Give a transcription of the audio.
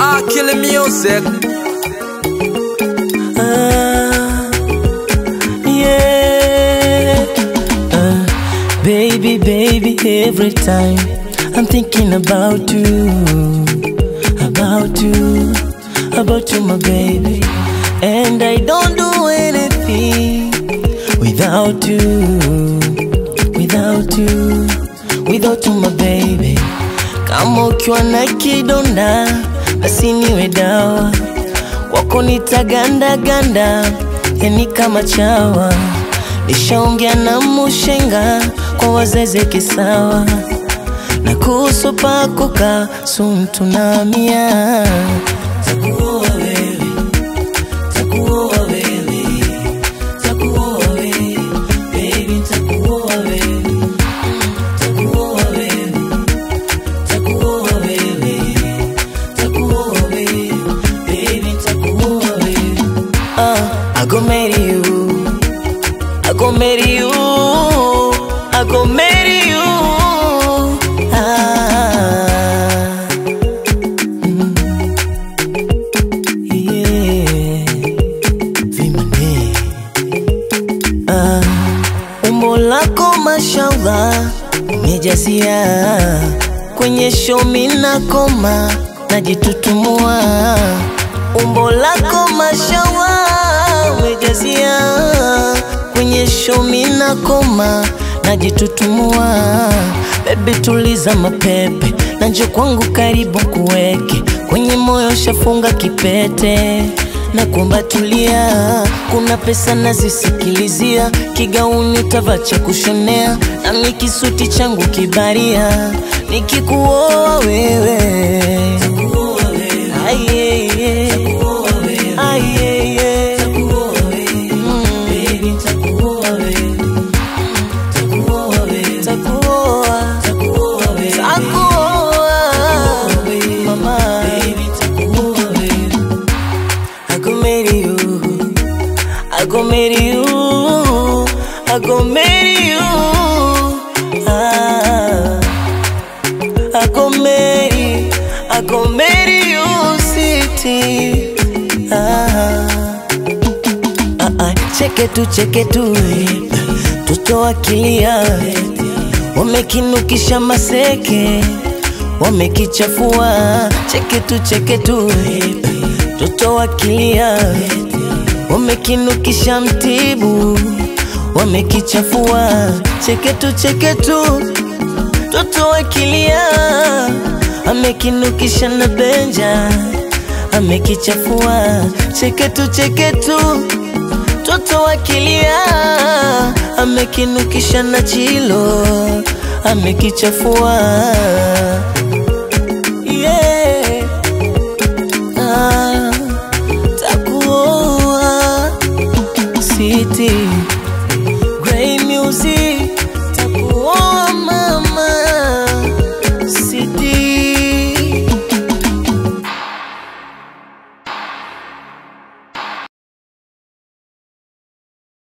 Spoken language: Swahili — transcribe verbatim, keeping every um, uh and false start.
Ah, killing music. Ah, yeah. Uh, baby, baby, every time I'm thinking about you, about you, about you, my baby. And I don't do anything without you, without you, without you, my baby. Kama ukiwa na kidonda, basi niwe dawa. Wako nitaganda ganda, yani kama chawa. Nishaongea na mushenga, kwa wazeze kisawa. Na kuhusu pakuka, soon tunamia. Nitakuoa wewe, nitakuoa wewe, nitakuoa wewe, baby nitakuoa wewe, nitakuoa wewe, nitakuoa wewe, nitakuoa wewe, baby nitakuoa wewe. Ah, I go marry you, I go marry you, I go marry you. Umbo lako mashallah umejazia, kwenye show mina koma najitutumua. Umbo lako mashallah umejazia, kwenye show mina koma najitutumua. Baby tuliza mapepe, na njoo kwangu karibu kuweke, kwenye moyo shafunga kipete. Na kuomba tulia, kuna pesa nazisikilizia, kigauni utavacha kushonea, na mikisuti changu kibaria. Nikikuoa wewe, nitakuoa wewe, ayeye, nitakuoa wewe, ayeye, nitakuoa wewe, baby nitakuoa wewe, nitakuoa wewe, nitakuoa, nitakuoa wewe, nitakuoa wewe, mama, baby nitakuoa wewe. I go marry you, I go marry you, I go marry you. Ah, I go marry, I go marry you, city. Ah, ah, ah, cheke tu, cheke tu, toto akilia, wamekinukisha maseke, wamekichafua. Cheke tu, cheke tu, toto wakilia, wamekinukisha mtibu, wamekichafua. Cheke tu, cheke tu, toto wakilia, amekinukisha na benja, amekichafua. Cheke tu, cheke tu, toto wakilia, amekinukisha na chilo, amekichafua.